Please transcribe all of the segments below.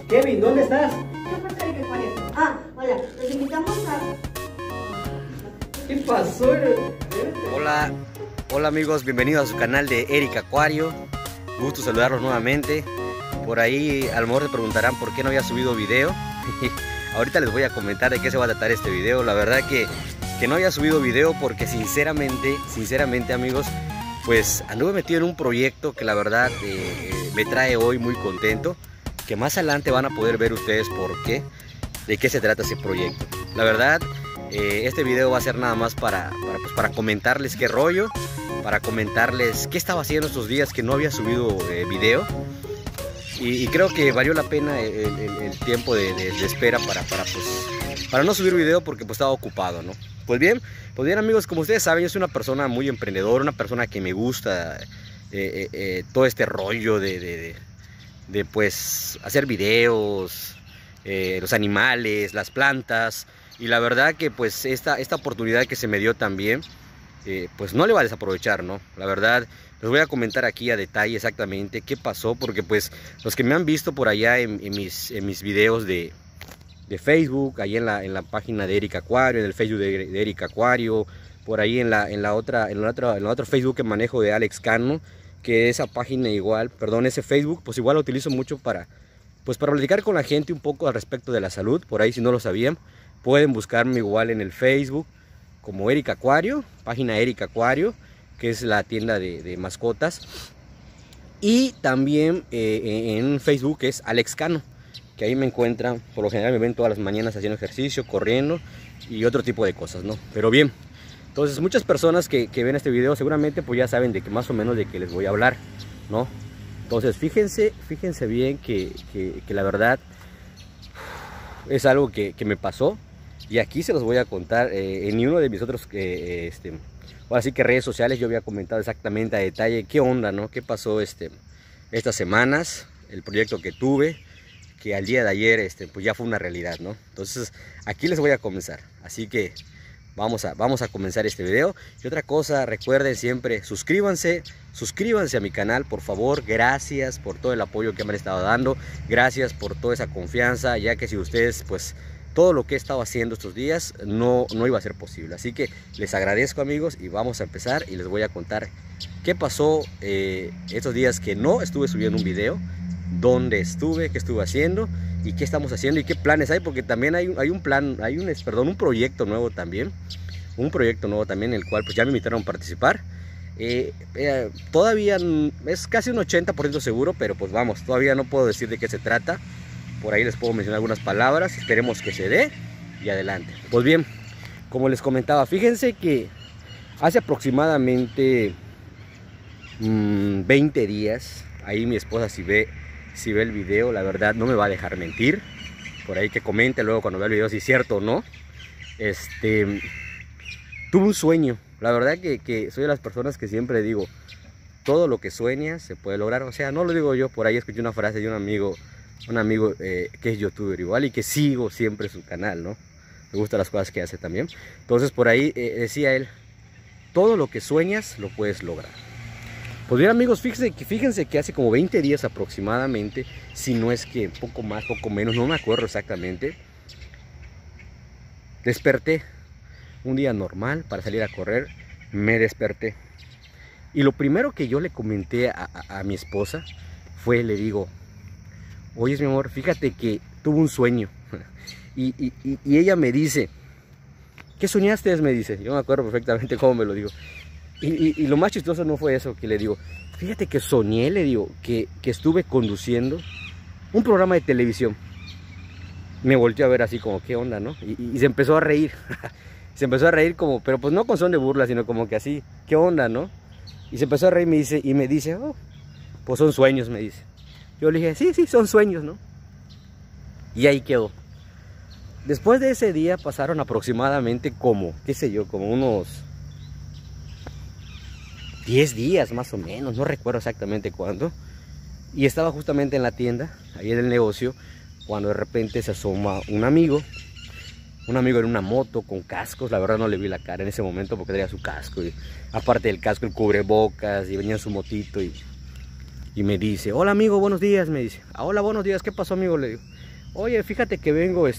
Kevin, ¿dónde estás? Ah, hola, los invitamos a... ¿Qué pasó? Hola amigos, bienvenidos a su canal de Eric Acuario. Gusto saludarlos nuevamente. Por ahí a lo mejor se preguntarán por qué no había subido video. Ahorita les voy a comentar de qué se va a tratar este video. La verdad que no había subido video porque sinceramente amigos, pues anduve metido en un proyecto que la verdad me trae hoy muy contento. Que más adelante van a poder ver ustedes de qué se trata ese proyecto. La verdad, este video va a ser nada más para comentarles qué rollo, para comentarles qué estaba haciendo estos días que no había subido video. Y creo que valió la pena el tiempo de espera para no subir video porque pues estaba ocupado, ¿no? Pues bien amigos, como ustedes saben, yo soy una persona muy emprendedora, una persona que me gusta todo este rollo de pues hacer videos, los animales, las plantas. Y la verdad que pues esta oportunidad que se me dio también, pues no le va a desaprovechar, ¿no? La verdad, les voy a comentar aquí a detalle exactamente qué pasó, porque pues los que me han visto por allá en mis videos de Facebook, ahí en la página de Eric Acuario, en el Facebook de Eric Acuario, por ahí en la otra Facebook que manejo de Alex Cano, que esa página igual, perdón, ese Facebook, pues igual lo utilizo mucho para platicar con la gente un poco al respecto de la salud. Por ahí, si no lo sabían, pueden buscarme igual en el Facebook como Eric Acuario, página Eric Acuario, que es la tienda de mascotas. Y también en Facebook es Alex Cano, que ahí me encuentran. Por lo general me ven todas las mañanas haciendo ejercicio, corriendo y otro tipo de cosas, ¿no? Pero bien, entonces muchas personas que ven este video seguramente pues ya saben de que más o menos de qué les voy a hablar, ¿no? Entonces fíjense bien que la verdad es algo que me pasó. Y aquí se los voy a contar en uno de mis otros ahora sí que redes sociales. Yo había comentado exactamente a detalle qué onda, ¿no? Qué pasó estas semanas, el proyecto que tuve, que al día de ayer pues ya fue una realidad, ¿no? Entonces aquí les voy a comenzar, así que vamos a comenzar este video. Y otra cosa, recuerden siempre, suscríbanse a mi canal, por favor. Gracias por todo el apoyo que me han estado dando, gracias por toda esa confianza, ya que si ustedes pues todo lo que he estado haciendo estos días no iba a ser posible. Así que les agradezco amigos y vamos a empezar y les voy a contar qué pasó estos días que no estuve subiendo un video, dónde estuve, qué estuve haciendo y qué estamos haciendo y qué planes hay, porque también hay un proyecto nuevo también, en el cual pues ya me invitaron a participar. Todavía es casi un 80% seguro, pero pues vamos, todavía no puedo decir de qué se trata. Por ahí les puedo mencionar algunas palabras, esperemos que se dé y adelante. Pues bien, como les comentaba, fíjense que hace aproximadamente 20 días, ahí mi esposa si ve el video, la verdad no me va a dejar mentir. Por ahí que comente luego cuando vea el video si es cierto o no. Tuve un sueño, la verdad que soy de las personas que siempre digo, todo lo que sueñas se puede lograr. O sea, no lo digo yo, por ahí escuché una frase de un amigo que es youtuber igual y que sigo siempre su canal, ¿no? Me gustan las cosas que hace también. Entonces por ahí decía él, todo lo que sueñas lo puedes lograr. Pues bien amigos, fíjense que hace como 20 días aproximadamente, si no es que poco más, poco menos, no me acuerdo exactamente, desperté un día normal para salir a correr. Me desperté y lo primero que yo le comenté a mi esposa fue, le digo, oye mi amor, fíjate que tuve un sueño. Y ella me dice, ¿qué soñaste? Me dice, yo me acuerdo perfectamente cómo me lo digo. Y lo más chistoso no fue eso, que le digo, fíjate que soñé, le digo, que estuve conduciendo un programa de televisión. Me volteó a ver así como, ¿qué onda, no? Y se empezó a reír. Se empezó a reír como, pero pues no con son de burla, sino como que así, ¿qué onda, no? Y se empezó a reír y me dice, oh, pues son sueños, me dice. Yo le dije, sí, son sueños, ¿no? Y ahí quedó. Después de ese día pasaron aproximadamente como, qué sé yo, como unos 10 días más o menos, no recuerdo exactamente cuándo. Y estaba justamente en la tienda, ahí en el negocio, cuando de repente se asoma un amigo en una moto con cascos. La verdad no le vi la cara en ese momento porque tenía su casco. Y aparte del casco, el cubrebocas, y venía en su motito y me dice, hola amigo, buenos días, me dice. Hola, buenos días, ¿qué pasó amigo? Le digo, oye, fíjate que vengo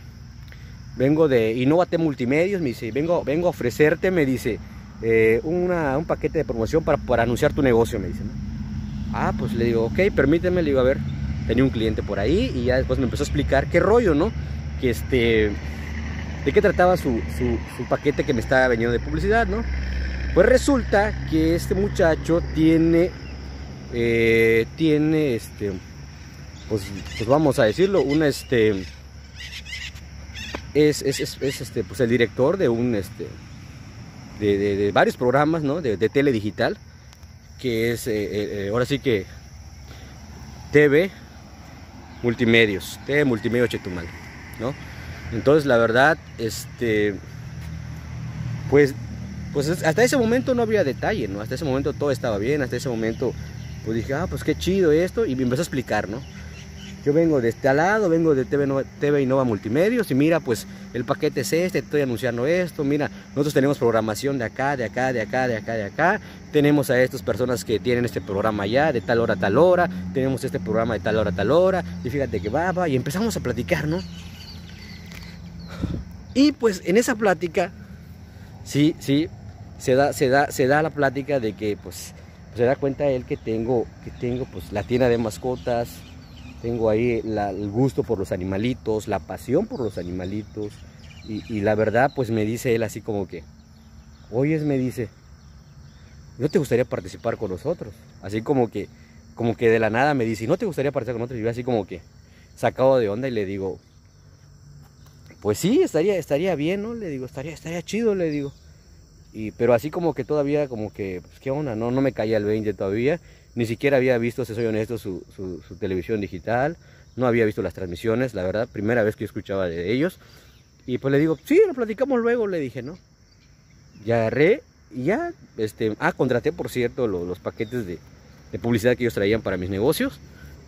de Innovate Multimedios, me dice, vengo a ofrecerte, me dice, un paquete de promoción para anunciar tu negocio, me dice, ¿no? Ah, pues le digo, ok, permíteme, le digo, a ver, tenía un cliente por ahí y ya después me empezó a explicar qué rollo, ¿no? Que de qué trataba su paquete que me estaba vendiendo de publicidad, ¿no? Pues resulta que este muchacho tiene pues vamos a decirlo, pues el director de de varios programas, ¿no? de tele digital, que es ahora sí que TV Multimedios Chetumal, ¿no? Entonces la verdad, pues hasta ese momento no había detalle, ¿no? Hasta ese momento todo estaba bien, hasta ese momento pues dije, ah, pues qué chido esto, y me empezó a explicar, ¿no? Yo vengo de este lado, vengo de TV Innova Multimedios, y mira, pues el paquete es estoy anunciando esto, mira, nosotros tenemos programación de acá, tenemos a estas personas que tienen este programa allá, de tal hora a tal hora, tenemos este programa de tal hora a tal hora, y fíjate que va, y empezamos a platicar, ¿no? Y pues en esa plática, sí, se da la plática de que pues se da cuenta él que tengo pues la tienda de mascotas, tengo ahí el gusto por los animalitos, la pasión por los animalitos, y la verdad pues me dice él así como que, oyes, me dice, ¿no te gustaría participar con nosotros? Así como que de la nada me dice, ¿no te gustaría participar con nosotros? Y yo así como que sacado de onda y le digo, pues sí, estaría bien, ¿no? Le digo, estaría chido, le digo. Pero así como que todavía, como que, pues, ¿qué onda? No me caía el 20 todavía. Ni siquiera había visto, si soy honesto, su televisión digital. No había visto las transmisiones, la verdad. Primera vez que yo escuchaba de ellos. Y pues le digo, sí, lo platicamos luego, le dije, ¿no? Ya agarré y ya, contraté, por cierto, los paquetes de publicidad que ellos traían para mis negocios.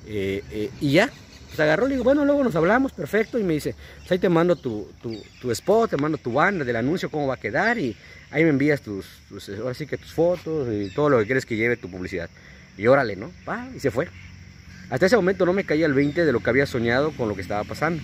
Y ya. Pues agarró, le digo, bueno, luego nos hablamos, perfecto, y me dice, pues ahí te mando tu spot, te mando tu banner del anuncio, cómo va a quedar, y ahí me envías ahora sí que tus fotos y todo lo que quieres que lleve tu publicidad. Y órale, ¿no? Y se fue. Hasta ese momento no me caía el 20 de lo que había soñado con lo que estaba pasando.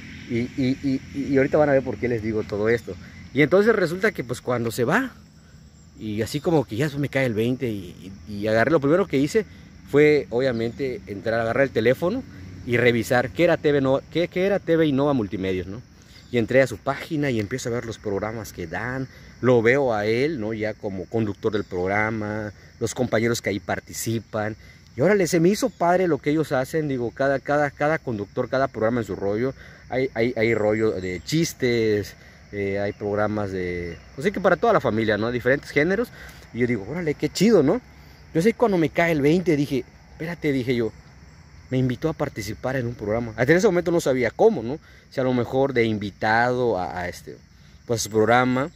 Y ahorita van a ver por qué les digo todo esto. Y entonces resulta que pues cuando se va, y así como que ya me cae el 20, y agarré, lo primero que hice fue obviamente agarrar el teléfono y revisar qué era TV Innova Multimedios, ¿no? Y entré a su página y empiezo a ver los programas que dan, lo veo a él, ¿no? Ya como conductor del programa, los compañeros que ahí participan, y órale, se me hizo padre lo que ellos hacen, digo, cada conductor, cada programa en su rollo, hay rollo de chistes, hay programas pues sí que para toda la familia, ¿no? Diferentes géneros, y yo digo, órale, qué chido, ¿no? Yo sé cuando me cae el 20, dije, espérate, dije yo, me invitó a participar en un programa. Hasta en ese momento no sabía cómo, ¿no? Si a lo mejor de invitado pues su programa,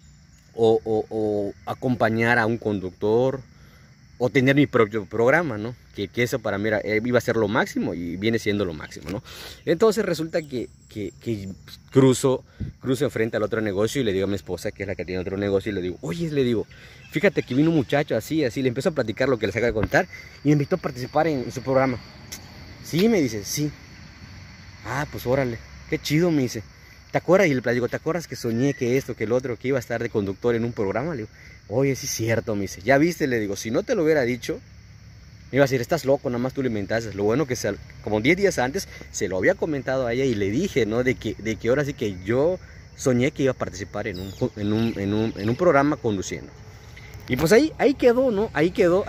o acompañar a un conductor, o tener mi propio programa, ¿no? Que eso para mí iba a ser lo máximo, y viene siendo lo máximo, ¿no? Entonces resulta que cruzo enfrente al otro negocio y le digo a mi esposa, que es la que tiene otro negocio, y le digo, oye, le digo, fíjate que vino un muchacho así, le empiezo a platicar lo que les acabo de contar, y me invitó a participar en su programa. Sí, me dice, sí. Ah, pues órale, qué chido, me dice. ¿Te acuerdas? Y le platico, ¿te acuerdas que soñé que esto, que el otro, que iba a estar de conductor en un programa? Le digo, oye, sí es cierto, me dice. Ya viste, le digo, si no te lo hubiera dicho, me iba a decir, estás loco, nada más tú lo inventaste. Lo bueno que como 10 días antes se lo había comentado a ella y le dije, ¿no? De que ahora sí que yo soñé que iba a participar en un programa conduciendo. Y pues ahí quedó, ¿no? Ahí quedó.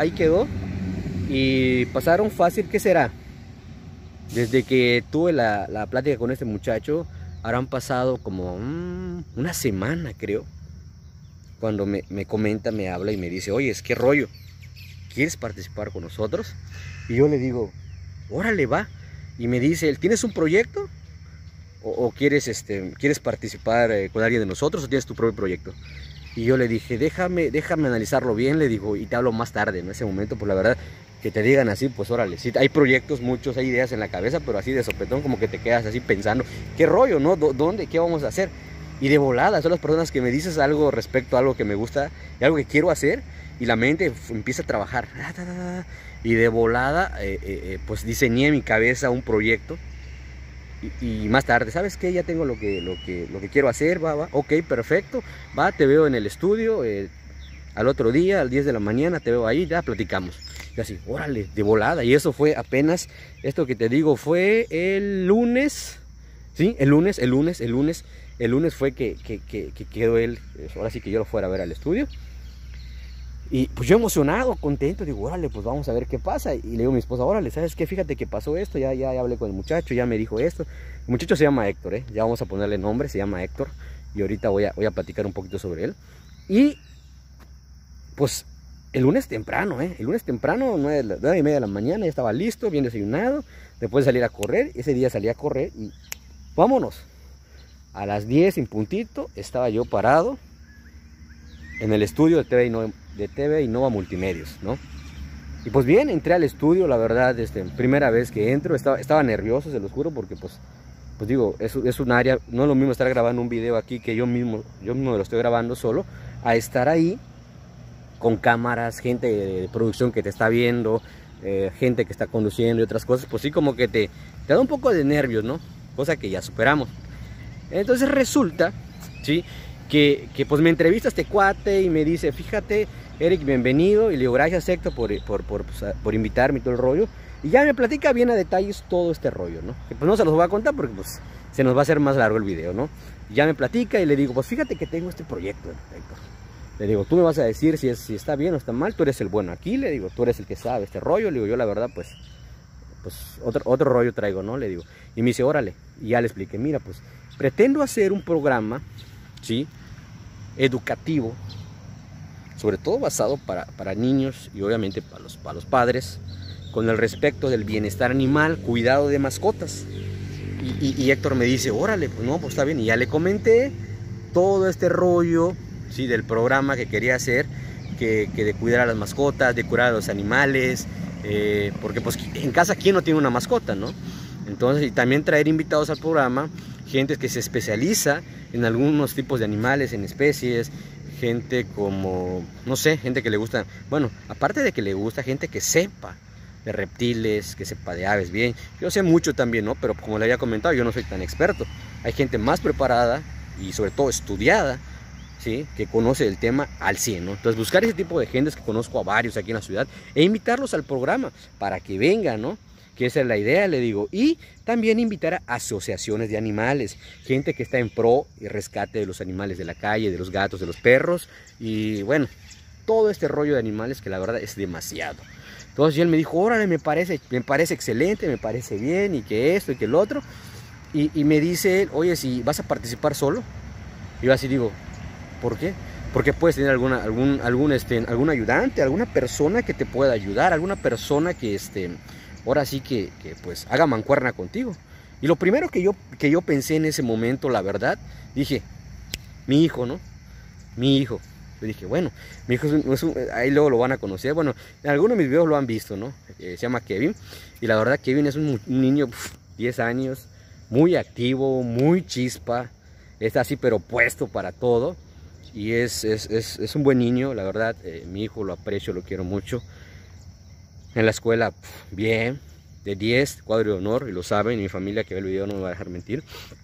Y pasaron fácil, ¿qué será? Desde que tuve la plática con este muchacho, habrán pasado como una semana, creo. Cuando me comenta, me habla y me dice, oye, ¿qué rollo? ¿Quieres participar con nosotros? Y yo le digo, órale, va. Y me dice, ¿tienes un proyecto? ¿O quieres participar con alguien de nosotros, o tienes tu propio proyecto? Y yo le dije, déjame analizarlo bien, le digo, y te hablo más tarde. En ese momento, pues la verdad, que te digan así, pues órale, sí, hay proyectos, muchos, hay ideas en la cabeza, pero así de sopetón, como que te quedas así pensando, ¿qué rollo, no? ¿Dónde? ¿Qué vamos a hacer? Y de volada, son las personas que me dices algo respecto a algo que me gusta y algo que quiero hacer, y la mente empieza a trabajar. Y de volada, pues diseñé en mi cabeza un proyecto, y más tarde, ¿sabes qué? Ya tengo lo que quiero hacer, va, ok, perfecto, va, te veo en el estudio, al otro día, al 10 de la mañana, te veo ahí, ya platicamos. Y así, órale, de volada. Y eso fue apenas, esto que te digo, fue el lunes, ¿sí? El lunes fue que quedó él, ahora sí que yo lo fuera a ver al estudio. Y pues yo emocionado, contento, digo, órale, pues vamos a ver qué pasa. Y le digo a mi esposa, órale, ¿sabes qué? Fíjate que pasó esto, ya hablé con el muchacho, ya me dijo esto. El muchacho se llama Héctor, ya vamos a ponerle nombre, se llama Héctor. Y ahorita voy a platicar un poquito sobre él. Y pues el lunes temprano, 9:30 de la mañana, ya estaba listo, bien desayunado. Después de salir a correr, ese día salí a correr y vámonos. A las 10 en puntito estaba yo parado en el estudio de TV Innova Multimedios, ¿no? Y pues bien, entré al estudio, la verdad, primera vez que entro, estaba nervioso, se los juro, porque pues digo, es un área, no es lo mismo estar grabando un video aquí que yo mismo lo estoy grabando solo, a estar ahí con cámaras, gente de producción que te está viendo, gente que está conduciendo y otras cosas, pues sí, como que te da un poco de nervios, ¿no? Cosa que ya superamos. Entonces resulta, ¿sí? Que pues me entrevista este cuate y me dice, fíjate, Eric, bienvenido. Y le digo, gracias, Héctor, por invitarme y todo el rollo. Y ya me platica bien a detalles todo este rollo, ¿no? Que pues no se los voy a contar porque pues se nos va a hacer más largo el video, ¿no? Y ya me platica y le digo, pues fíjate que tengo este proyecto, Héctor. Le digo, tú me vas a decir si está bien o está mal, tú eres el bueno aquí, le digo, tú eres el que sabe este rollo. Le digo, yo la verdad, pues otro rollo traigo, ¿no? Le digo. Y me dice, órale. Y ya le expliqué, mira, pues pretendo hacer un programa, ¿sí? Educativo, sobre todo basado para niños y obviamente para los padres, con el respecto del bienestar animal, cuidado de mascotas. Y Héctor me dice, órale, pues no, pues está bien. Y ya le comenté todo este rollo, ¿sí? Del programa que quería hacer, que de cuidar a las mascotas, de cuidar a los animales, porque pues en casa, ¿quién no tiene una mascota, no? Entonces, y también traer invitados al programa, gente que se especializa en algunos tipos de animales, en especies, gente como, no sé, gente que le gusta, bueno, aparte de que le gusta, gente que sepa de reptiles, que sepa de aves bien. Yo sé mucho también, ¿no? Pero como le había comentado, yo no soy tan experto. Hay gente más preparada y sobre todo estudiada, ¿sí? Que conoce el tema al 100, ¿no? Entonces buscar ese tipo de gentes, que conozco a varios aquí en la ciudad, e invitarlos al programa para que vengan, ¿no? Que esa es la idea, le digo. Y también invitar a asociaciones de animales, gente que está en pro y rescate de los animales de la calle, de los gatos, de los perros, y bueno, todo este rollo de animales que la verdad es demasiado. Entonces él me dijo, órale, me parece excelente, me parece bien, y que esto y que el otro. Y me dice, oye, si vas a participar solo. Y yo así digo, ¿por qué? Porque puedes tener algún ayudante, alguna persona que te pueda ayudar, alguna persona que ahora sí que pues haga mancuerna contigo. Y lo primero que yo pensé en ese momento, la verdad, dije, mi hijo, ¿no? Mi hijo. Yo dije, bueno, mi hijo ahí luego lo van a conocer. Bueno, en algunos de mis videos lo han visto, ¿no? Se llama Kevin. Y la verdad, Kevin es un niño, 10 años, muy activo, muy chispa. Está así, pero puesto para todo. Y es un buen niño, la verdad. Mi hijo lo aprecio, lo quiero mucho. En la escuela, bien, de 10, cuadro de honor, y lo saben, y mi familia que ve el video no me va a dejar mentir.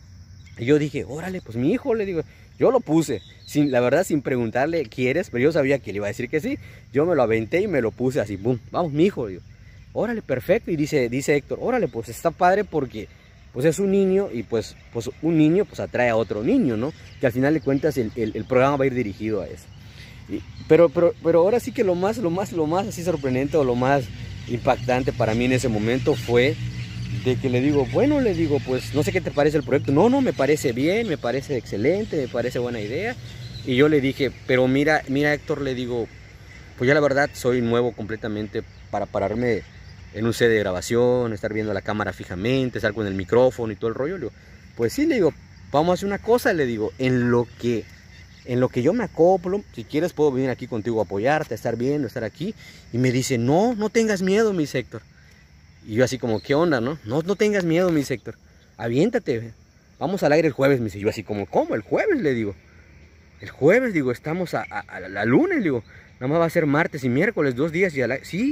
Y yo dije, órale, pues mi hijo, le digo, yo lo puse, la verdad sin preguntarle, ¿quieres? Pero yo sabía que le iba a decir que sí. Yo me lo aventé y me lo puse así, boom, vamos, mi hijo, digo, órale, perfecto. Y dice Héctor, órale, pues está padre porque pues es un niño, y pues un niño pues atrae a otro niño, ¿no? Que al final de cuentas el programa va a ir dirigido a eso. Pero ahora sí que lo más así sorprendente, o lo más impactante para mí en ese momento fue de que le digo, bueno, le digo, pues no sé qué te parece el proyecto. No, me parece bien, me parece excelente, me parece buena idea. Y yo le dije, pero mira Héctor, le digo, pues yo la verdad soy nuevo completamente para pararme en un set de grabación, estar viendo la cámara fijamente, estar con el micrófono y todo el rollo. Le digo, pues sí, le digo, vamos a hacer una cosa, le digo, en lo que yo me acoplo, si quieres puedo venir aquí contigo a apoyarte, a estar viendo, a estar aquí. Y me dice, no tengas miedo, mi Héctor. Y yo así como, ¿qué onda, no? No tengas miedo, mi Héctor. Aviéntate, vamos al aire el jueves, me dice. Yo así como, ¿cómo? ¿El jueves? Le digo. El jueves, digo, estamos a lunes, digo. Nada más va a ser martes y miércoles, 2 días. Sí,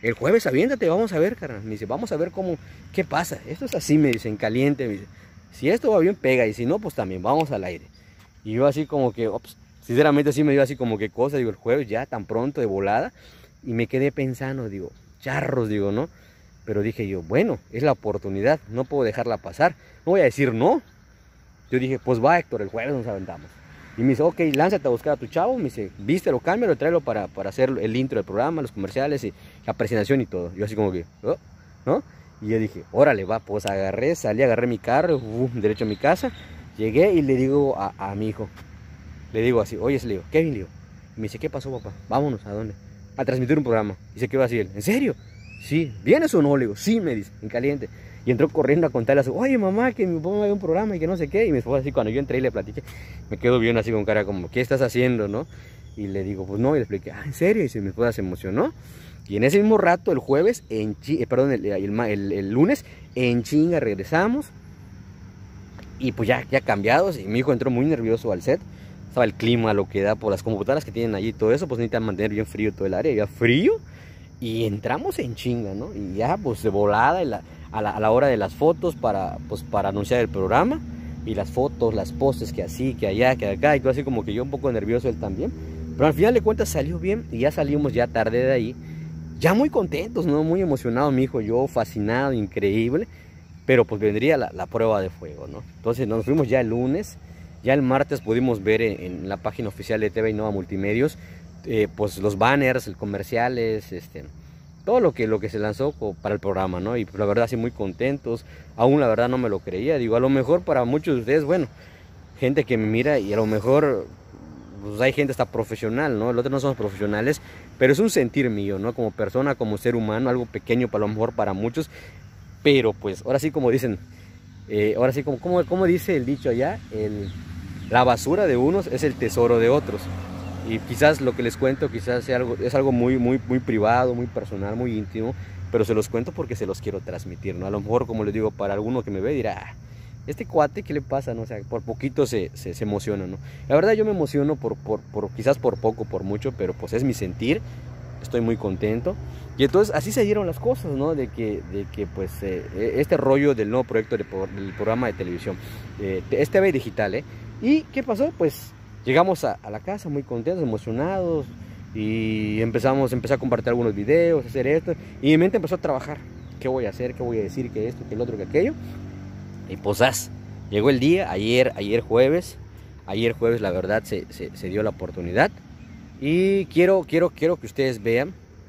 el jueves aviéntate, vamos a ver, carnal. Me dice, vamos a ver cómo, qué pasa. Esto es así, me dice, en caliente. Me dice, si esto va bien, pega, y si no, pues también vamos al aire. Y yo así como que, ops, sinceramente sí me dio así como que cosa, digo, el jueves ya tan pronto, de volada. Y me quedé pensando, digo, charros, digo, ¿no? Pero dije yo, bueno, es la oportunidad, no puedo dejarla pasar. No voy a decir no. Yo dije, pues va, Héctor, el jueves nos aventamos. Y me dice, ok, lánzate a buscar a tu chavo. Me dice, vístelo, cámbialo, tráelo para hacer el intro del programa, los comerciales y la presentación y todo. Yo así como que, oh, ¿no? Y yo dije, órale, va, pues agarré, salí, agarré mi carro, derecho a mi casa. Llegué y le digo a mi hijo, le digo así, oye, le digo, Kevin, le digo. Y me dice, ¿qué pasó, papá? Vámonos, ¿a dónde? A transmitir un programa. Y se quedó así él, ¿en serio? Sí, ¿vienes o no? Le digo, sí, me dice, en caliente. Y entró corriendo a contarle a su, oye, mamá, que mi papá me ve un programa y que no sé qué. Y me fue así, cuando yo entré y le platiqué, me quedo bien así con cara como, ¿qué estás haciendo, no? Y le digo, pues no, y le expliqué, ah, ¿en serio? Y mi esposa se emocionó. Y en ese mismo rato, el jueves, el lunes, en chinga regresamos. Y pues ya cambiados, y mi hijo entró muy nervioso al set. Estaba el clima, lo que da por las computadoras que tienen allí, todo eso, pues necesitan mantener bien frío todo el área, ya frío. Y entramos en chinga, ¿no? Y ya pues de volada a la hora de las fotos para anunciar el programa. Y las fotos, las poses que así, que allá, que acá, y todo así como que yo un poco nervioso él también. Pero al final de cuentas salió bien y ya salimos ya tarde de ahí. Ya muy contentos, ¿no? Muy emocionado mi hijo, yo fascinado, increíble. Pero pues vendría la prueba de fuego, ¿no? Entonces nos fuimos ya el lunes. Ya el martes pudimos ver en la página oficial de TV Innova Multimedios, pues los banners, comerciales, todo lo que se lanzó para el programa, ¿no? Y pues, la verdad sí muy contentos. Aún la verdad no me lo creía. Digo, a lo mejor para muchos de ustedes, bueno, gente que me mira y a lo mejor pues hay gente hasta profesional, ¿no? El otro no somos profesionales, pero es un sentir mío, ¿no? Como persona, como ser humano, algo pequeño para lo mejor para muchos. Pero pues ahora sí como dicen, ahora sí como dice el dicho allá, la basura de unos es el tesoro de otros. Y quizás lo que les cuento quizás sea es algo muy privado, muy personal, muy íntimo, pero se los cuento porque se los quiero transmitir, ¿no? A lo mejor, como les digo, para alguno que me ve dirá, ah, este cuate, ¿qué le pasa? ¿No? O sea, por poquito se emociona, ¿no? La verdad yo me emociono quizás por poco, por mucho, pero pues es mi sentir, estoy muy contento. Y entonces así se dieron las cosas, ¿no? De que pues este rollo del nuevo proyecto del programa de televisión, es TV digital, ¿eh? ¿Y qué pasó? Pues llegamos a la casa muy contentos, emocionados, y empecé a compartir algunos videos, hacer esto, y mi mente empezó a trabajar. ¿Qué voy a hacer? ¿Qué voy a decir? ¿Qué esto? ¿Qué el otro? ¿Qué aquello? Y pues llegó el día, ayer jueves la verdad se dio la oportunidad. Y quiero que ustedes vean,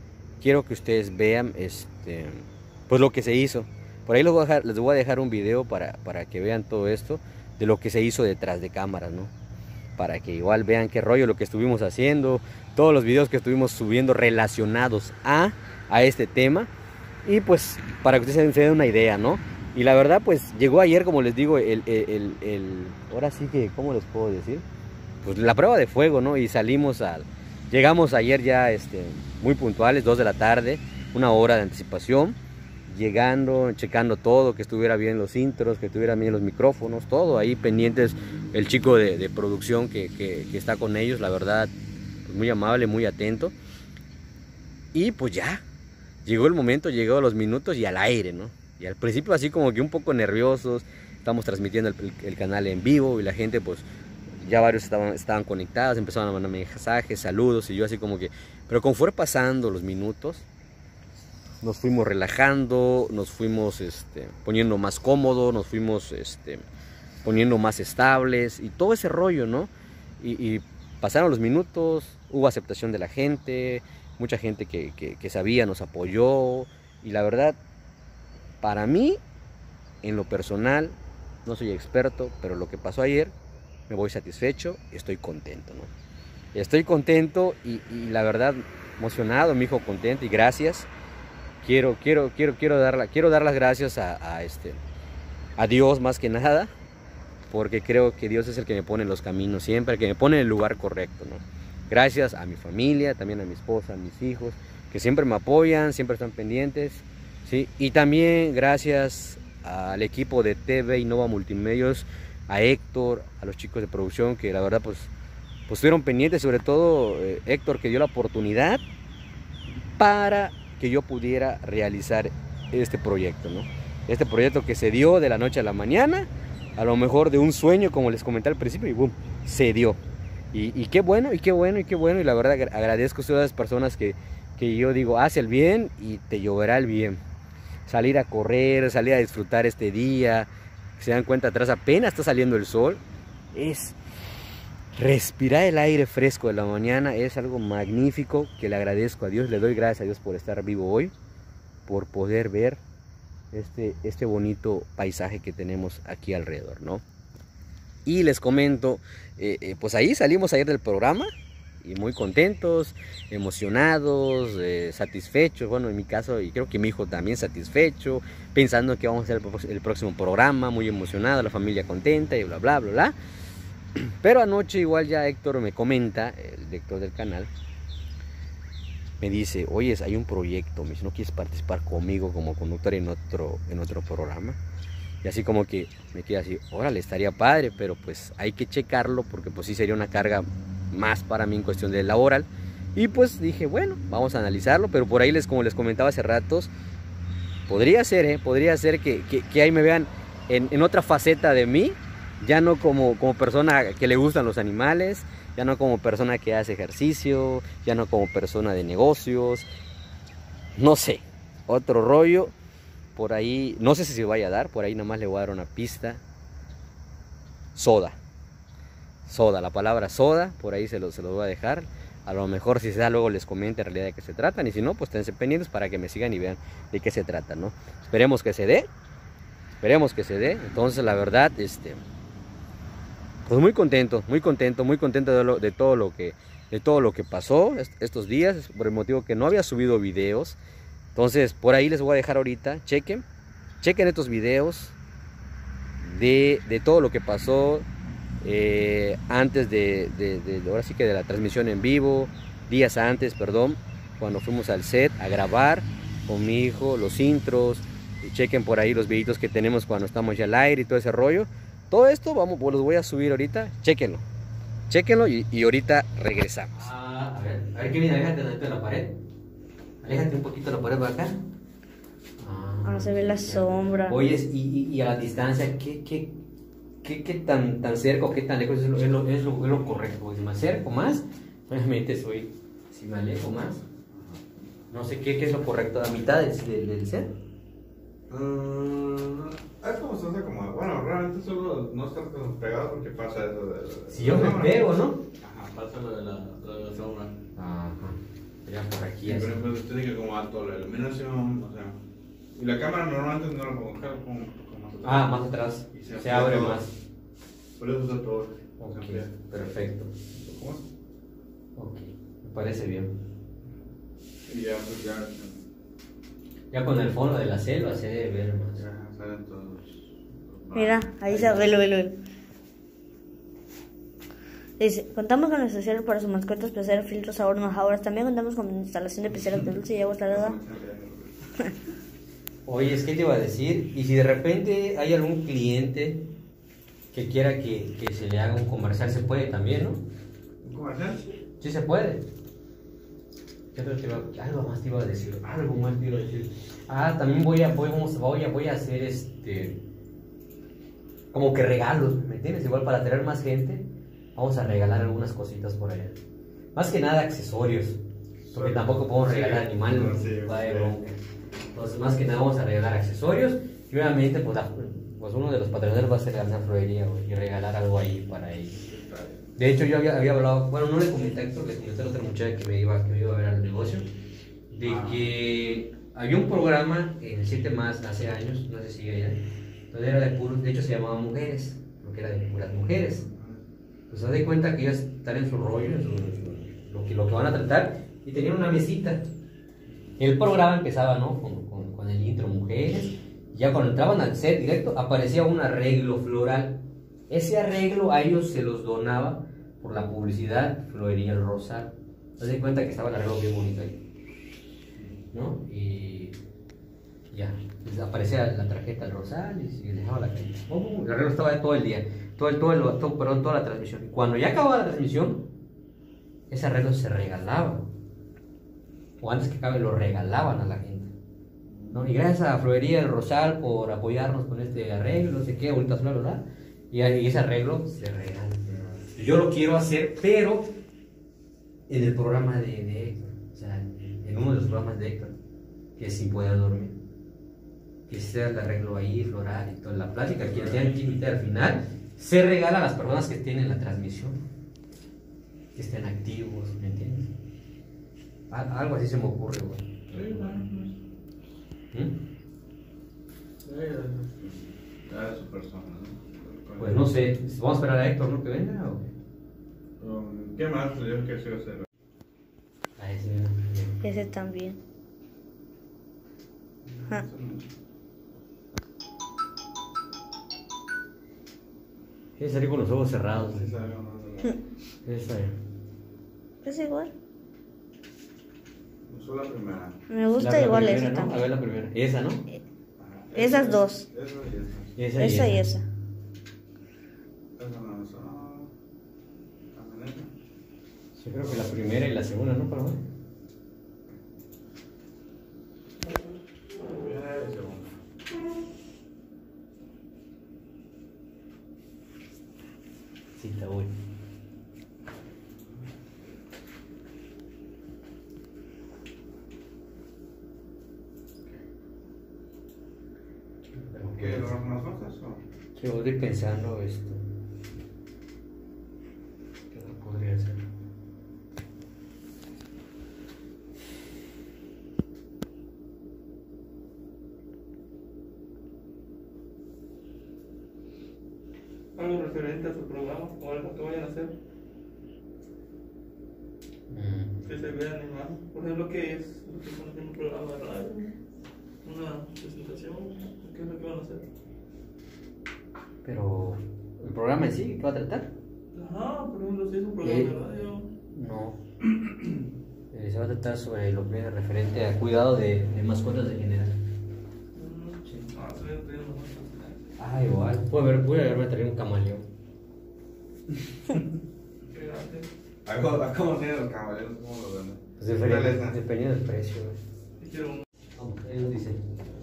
pues lo que se hizo. Por ahí les voy a dejar un video para que vean todo esto, de lo que se hizo detrás de cámaras, ¿no? Para que igual vean qué rollo lo que estuvimos haciendo, todos los videos que estuvimos subiendo relacionados a este tema. Y pues para que ustedes se den una idea, ¿no? Y la verdad pues llegó ayer, como les digo, ahora sí que, ¿cómo les puedo decir? Pues la prueba de fuego, ¿no? Y llegamos ayer ya muy puntuales, 2 de la tarde, 1 hora de anticipación. Llegando, checando todo, que estuviera bien los intros, que estuvieran bien los micrófonos, todo ahí pendientes. El chico de producción que está con ellos, la verdad, pues muy amable, muy atento. Y pues ya, llegó el momento, llegó los minutos y al aire, ¿no? Y al principio así como que un poco nerviosos, estamos transmitiendo el canal en vivo y la gente pues ya varios estaban conectados, empezaron a mandar mensajes, saludos y yo así como que... Pero conforme fue pasando los minutos, nos fuimos relajando, nos fuimos poniendo más cómodos, nos fuimos poniendo más estables y todo ese rollo, ¿no? Y pasaron los minutos, hubo aceptación de la gente, mucha gente que sabía nos apoyó. Y la verdad, para mí, en lo personal, no soy experto, pero lo que pasó ayer, me voy satisfecho y estoy contento, ¿no? Estoy contento y la verdad, emocionado, mi hijo contento y gracias. Quiero dar las gracias a Dios más que nada, porque creo que Dios es el que me pone en los caminos siempre, el que me pone en el lugar correcto, ¿no? Gracias a mi familia, también a mi esposa, a mis hijos, que siempre me apoyan, siempre están pendientes, ¿sí? Y también gracias al equipo de TV Innova Multimedios, a Héctor, a los chicos de producción, que la verdad pues estuvieron pendientes, sobre todo Héctor, que dio la oportunidad para que yo pudiera realizar este proyecto, ¿no? Este proyecto que se dio de la noche a la mañana, a lo mejor de un sueño, como les comenté al principio, y boom, se dio. Y qué bueno, y qué bueno, y qué bueno, y la verdad agradezco a todas las personas que yo digo, haz el bien y te lloverá el bien. Salir a correr, salir a disfrutar este día, se dan cuenta atrás apenas está saliendo el sol, es respirar el aire fresco de la mañana, es algo magnífico que le agradezco a Dios, le doy gracias a Dios por estar vivo hoy, por poder ver este bonito paisaje que tenemos aquí alrededor, ¿no? Y les comento, pues ahí salimos ayer del programa y muy contentos, emocionados, satisfechos, bueno, en mi caso, y creo que mi hijo también satisfecho, pensando que vamos a hacer el próximo programa, muy emocionado, la familia contenta y bla, bla, bla, bla. Pero anoche igual ya Héctor me comenta, el director del canal, me dice, oye, hay un proyecto, me dice, ¿no quieres participar conmigo como conductor en otro programa? Y así como que me quedé así, órale, estaría padre, pero pues hay que checarlo porque pues sí sería una carga más para mí en cuestión de laboral. Y pues dije, bueno, vamos a analizarlo, pero por ahí como les comentaba hace ratos, podría ser que ahí me vean en otra faceta de mí, ya no como persona que le gustan los animales, ya no como persona que hace ejercicio, ya no como persona de negocios, no sé, otro rollo. Por ahí, no sé si se vaya a dar, por ahí nada más le voy a dar una pista. Soda, la palabra soda, por ahí se los voy a dejar. A lo mejor si se da luego les comente en realidad de qué se tratan, y si no, pues esténse pendientes para que me sigan y vean de qué se trata, ¿no? Esperemos que se dé, entonces la verdad, pues muy contento de todo lo que pasó estos días, por el motivo que no había subido videos. Entonces, por ahí les voy a dejar ahorita, chequen estos videos de todo lo que pasó antes ahora sí que de la transmisión en vivo, días antes, perdón, cuando fuimos al set a grabar con mi hijo, los intros, y chequen por ahí los videitos que tenemos cuando estamos ya al aire y todo ese rollo. Todo esto los voy a subir ahorita, chequenlo y ahorita regresamos. A ver, Kevin, aléjate de la pared. Aléjate un poquito la pared para acá. No se ve la sombra. Oye, y a la distancia, ¿qué tan cerca o qué tan lejos es lo correcto? Si me acerco más, obviamente si me alejo más, no sé qué es lo correcto, a mitad del set. Es como se hace como, bueno, realmente solo no estar pegado porque pasa eso de si yo me pego, ¿no? Ajá, pasa lo de la sombra. Ajá. Ya por aquí. Sí, pero pues usted dice como alto la iluminación, o sea. Y la cámara normalmente no la pongo como más atrás. Más atrás. Se abre todo. Más. Por eso está todo. Okay, perfecto. ¿Cómo es? Ok, me parece bien. Y ya, pues ya con el fondo de la selva se debe ver más. Ya salen todos. Mira, ahí se ve. Dice, contamos con nuestro cielo para sus mascotas, peceros, filtros, hornos, ahora también contamos con instalación de peceros de dulce y agua salada. Oye, es que te iba a decir, y si de repente hay algún cliente que quiera que se le haga un comercial, se puede también, ¿no? ¿Un comercial? Sí se puede. Algo más te iba a decir, también voy a hacer como que regalos, ¿me entiendes? Igual para atraer más gente, vamos a regalar algunas cositas por allá. Más que nada accesorios, porque tampoco podemos regalar animales, no, sí, entonces más que nada vamos a regalar accesorios, y obviamente pues uno de los patrocinadores va a ser la florería y regalar algo ahí para ellos. De hecho yo había hablado, bueno, no le comenté a Héctor, le comenté a otra muchacha que me iba a ver al negocio, de que había un programa en el 7 Más hace años, no sé si sigue allá, donde era de hecho se llamaba Mujeres, porque era de puras mujeres. Pues se da cuenta que ellos están en su rollo, lo que van a tratar, y tenían una mesita. El programa empezaba, ¿no? con el intro Mujeres, ya cuando entraban al set directo aparecía un arreglo floral. Ese arreglo a ellos se los donaba por la publicidad Florería El Rosal. Se da cuenta que estaba el arreglo bien bonito ahí, ¿no? Y ya, les aparecía la tarjeta del Rosal y se dejaba la carita. El arreglo estaba ahí todo el día, toda la transmisión. Y cuando ya acababa la transmisión, ese arreglo se regalaba. o antes que acabe, lo regalaban a la gente, ¿no? Y gracias a Florería El Rosal por apoyarnos con este arreglo, no sé qué, bonitas flores, ¿verdad? Y ese arreglo se regala. Yo lo quiero hacer, pero en el programa de Héctor, o sea, en uno de los programas de Héctor, que es Sin Poder Dormir, que sea el arreglo ahí, floral y toda la plática, quien tengan que invitar al final, se regala a las personas que estén en la transmisión, que estén activos, ¿me entiendes? Algo así se me ocurre, güey. Sí, bueno, su persona, ¿no? Pues no sé, vamos a esperar a Héctor, ¿no? Que venga o qué. ¿Qué más? Yo quiero hacer. A ese. Ese también. Ajá. Quiere salir con los ojos cerrados. Sí, sabe, no, Esa. Es igual. Usó la primera. Me gusta igual primera, esa ¿no? también. A ver la primera. Esa, ¿no? Esas dos. Esa y esa. Esa y esa. Esa no, esa no. También esa. Yo creo que la primera y la segunda, ¿no? Para hoy. Primera y segunda. Sí, está bueno. ¿Qué? ¿Lo más bajas o? Que voy a ir pensando esto. ¿Qué otro podría ser? Algo referente a su programa o algo que vayan a hacer que se vea animado. Por ejemplo, ¿qué es lo que están haciendo un programa de radio? ¿Una presentación? ¿Qué es lo que van a hacer? Pero, ¿el programa en sí qué va a tratar? Ajá, por ejemplo, si es un programa de radio. No. Se va a tratar sobre lo que es referente al cuidado de mascotas en general. Sí. Estoy entendiendo más. Ah, igual. Voy a haberme traído un camaleón. Qué grande. ¿Cómo tienen los caballeros? ¿Cómo los venden? Pues dependiendo del precio. Y quiero un. Vamos, ahí nos dice.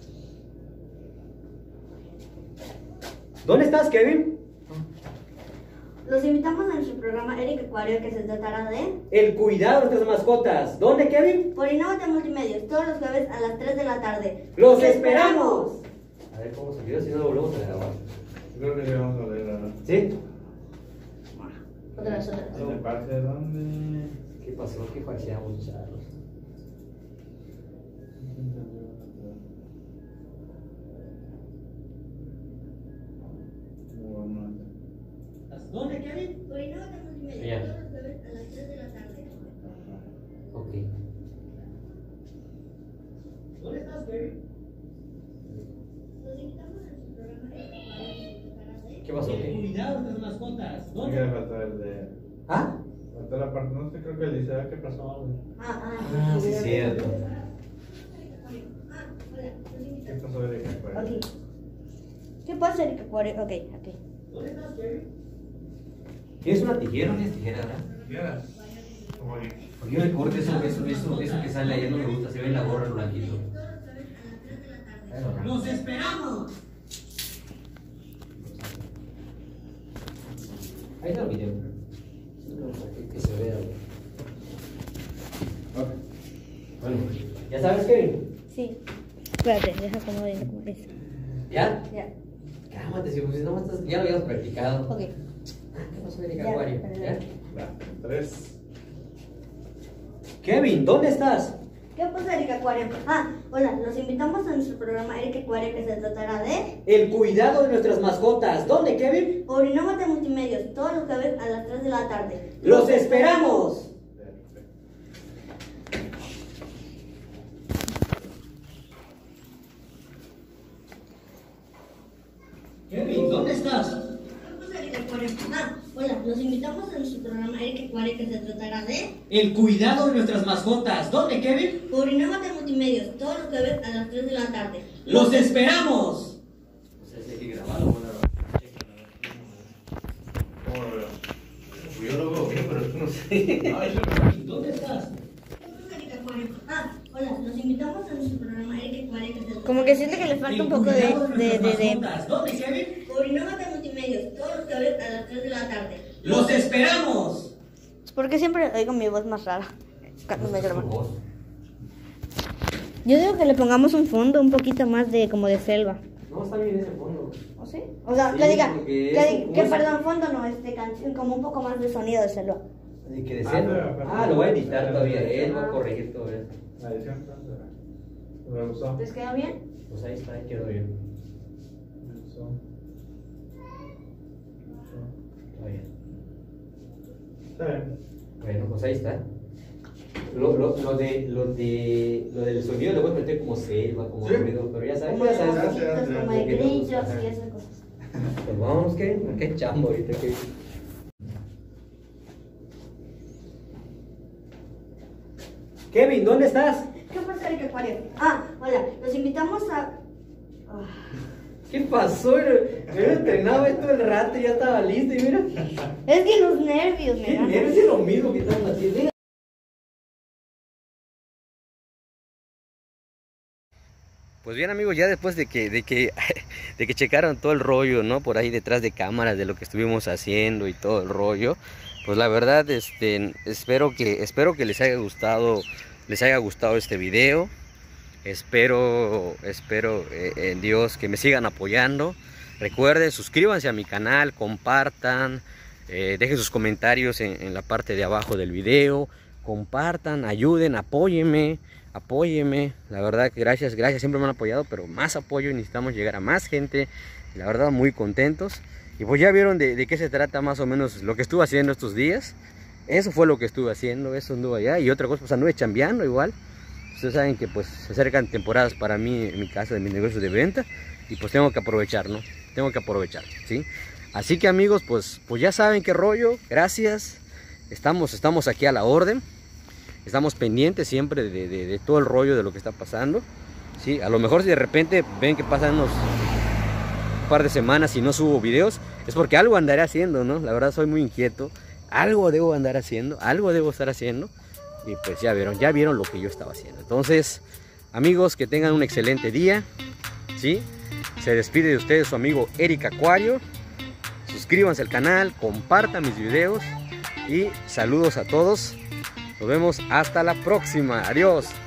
¿Dónde estás, Kevin? Los invitamos a nuestro programa Eric Acuario, que se tratará de El cuidado de nuestras mascotas. ¿Dónde, Kevin? por Innovate Multimedios, todos los jueves a las 3 de la tarde. ¡Los esperamos! A ver cómo salió, si no lo volvemos a grabar. Creo que le vamos a leer ahora. ¿Sí? Otra vez. ¿De parte de dónde? ¿Qué pasó? ¿Qué paseamos, Charlos? ¿Dónde, Kevin? Por Innovate Multimedios, Ya. todos los jueves a las 3 de la tarde. Ok. ¿Dónde estás, Kevin? Los invitamos a nuestro programa Eric Acuario, que se tratará de ¿Qué pasó? ¿Qué? Cuidado de las mascotas. No quiere faltar el de. ¿Ah? Faltó la parte, no sé, creo que dice, ¿qué pasó? Ah, sí, cierto. Hola, los ¿Qué invitamos. pasó, Erika? Ok. ¿Qué pasa, Eric Acuario? Ok. ¿Dónde estás, Kevin? ¿Tienes una tijera? ¿No tienes tijera, verdad? ¿Quieras? Oye. Porque yo me corto eso que sale ayer no me gusta, se ve en la gorra el blanquito. ¡Los esperamos! Ahí está el video. Que se vea. Bueno, ¿ya sabes, Kevin? Sí. Espérate, deja como dice. ¿Ya? Ya. Cálmate, si no estás, ya lo habías practicado. Ok. ¿Qué pasó, Erika Ya, Acuario? perdón. ¿Ya? Va, 3. Kevin, ¿dónde estás? ¿Qué pasa, Eric Acuario? Hola, los invitamos a nuestro programa Eric Acuario, que se tratará de El cuidado de nuestras mascotas. ¿Dónde, Kevin? por Innovate Multimedios, todos los jueves a las 3 de la tarde. ¡Los esperamos! Kevin, ¿dónde estás? ¿Qué pasa, Eric Acuario? Hola, los invitamos a nuestro programa Eric Acuario, que se tratará de El cuidado de nuestras mascotas. ¿Dónde, Kevin? por Innovate Multimedios, todos los jueves a las 3 de la tarde. ¡Los esperamos! O sea, hay que grabarlo, ¿Cómo lo veo? Yo lo veo bien, pero tú no sé. No, eso no. ¿Dónde estás? ¿Qué pasa, Eric Acuario? Hola, los invitamos a nuestro programa Erika Acuario. Como que siente que le falta un poco de ¿Dónde, Kevin? Coordinómate Multimedios, todos los jueves a las 3 de la tarde. ¡Los esperamos! Porque siempre oigo mi voz más rara cuando me grabo. Yo digo que le pongamos un fondo un poquito más de como de selva. No, está bien ese fondo. ¿O sí? O sea, Sí, que diga, porque que perdón, fondo no, canción, como un poco más de sonido de selva. ¿Y qué decir? Lo voy a editar todavía, él va a corregir todo eso. La edición, ¿me gustó? ¿Les quedó bien? Pues ahí está, ahí quedó bien. Me gustó. Está bien. Está bien. Bueno, pues ahí está. Lo del sonido le voy a meter como selva, como ¿Sí? ruido, pero ya sabes, Como de ya sabes. mosquitos, como de grillos y esas cosas. Pues vamos, qué chambo ahorita que. Kevin, ¿dónde estás? ¿Qué pasa, Erika Acuario? Ah, hola, los invitamos a... ¿Qué pasó? Me he entrenado esto el rato y ya estaba listo y mira. Es que los nervios me ganan. Es lo mismo que estamos haciendo. Pues bien, amigos, ya después de que checaron todo el rollo, ¿no? Por ahí detrás de cámaras de lo que estuvimos haciendo y todo el rollo, pues la verdad, espero que les haya gustado este video. Espero en Dios que me sigan apoyando. Recuerden, suscríbanse a mi canal, compartan, dejen sus comentarios en la parte de abajo del video, compartan, ayuden, apóyenme. La verdad que gracias, siempre me han apoyado, pero más apoyo y necesitamos llegar a más gente. La verdad, muy contentos. Y pues ya vieron de qué se trata más o menos lo que estuve haciendo estos días. Eso fue lo que estuve haciendo, eso anduve allá. Y otra cosa, pues anduve chambeando igual. Ustedes saben que pues se acercan temporadas para mí en mi casa de mis negocios de venta. Y pues tengo que aprovechar, ¿no? Tengo que aprovechar, ¿sí? Así que amigos, pues ya saben qué rollo. Gracias. Estamos aquí a la orden. Estamos pendientes siempre de todo el rollo de lo que está pasando, ¿sí? A lo mejor si de repente ven que pasan un par de semanas y no subo videos, es porque algo andaré haciendo, ¿no? La verdad soy muy inquieto. Algo debo andar haciendo, algo debo estar haciendo. Y pues ya vieron lo que yo estaba haciendo. Entonces, amigos, que tengan un excelente día, ¿sí? Se despide de ustedes su amigo Erika Acuario. Suscríbanse al canal, compartan mis videos y saludos a todos. Nos vemos hasta la próxima. Adiós.